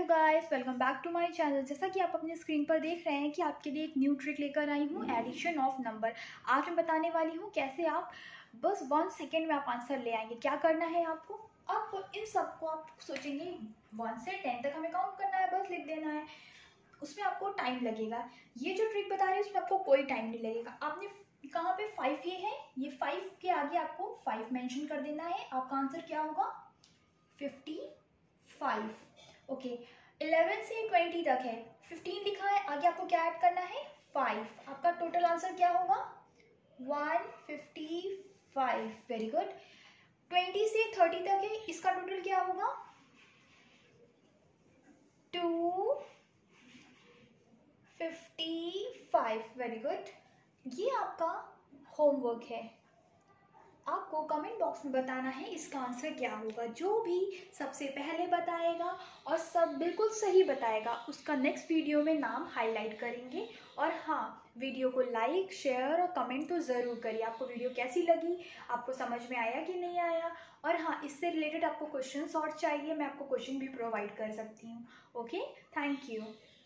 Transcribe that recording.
Guys, welcome back to my channel. जैसा कि आप अपने स्क्रीन पर देख रहे हैं कि आपके लिए एक न्यू ट्रिक लेकर आई हूँ, एडिशन ऑफ नंबर। आज मैं बताने वाली हूँ कैसे आप बस 1 सेकेंड में आप आंसर ले आएंगे। क्या करना है आपको इन सबको आप सोचेंगे 1 से 10 तक हमें काउंट करना है, बस लिख देना है। उसमें आपको टाइम लगेगा। ये जो ट्रिक बता रही है उसमें आपको कोई टाइम नहीं लगेगा। आपने कहाँ पे 5 ये है, ये 5 के आगे आपको 5 मेंशन कर देना है। आपका आंसर क्या होगा? 55। ओके, 11 से 20 तक है, 15 लिखा है, आगे आपको क्या ऐड करना है? 5। आपका टोटल आंसर क्या होगा? 155। Very good. 20 से 30 तक है, इसका टोटल क्या होगा? 255। Very good. ये आपका होमवर्क है। आपको कमेंट बॉक्स में बताना है इसका आंसर क्या होगा। जो भी सबसे पहले बताएगा और सब बिल्कुल सही बताएगा उसका नेक्स्ट वीडियो में नाम हाईलाइट करेंगे। और हाँ, वीडियो को लाइक, शेयर और कमेंट तो ज़रूर करिए। आपको वीडियो कैसी लगी, आपको समझ में आया कि नहीं आया। और हाँ, इससे रिलेटेड आपको क्वेश्चंस और चाहिए, मैं आपको क्वेश्चन भी प्रोवाइड कर सकती हूँ। Okay, thank you.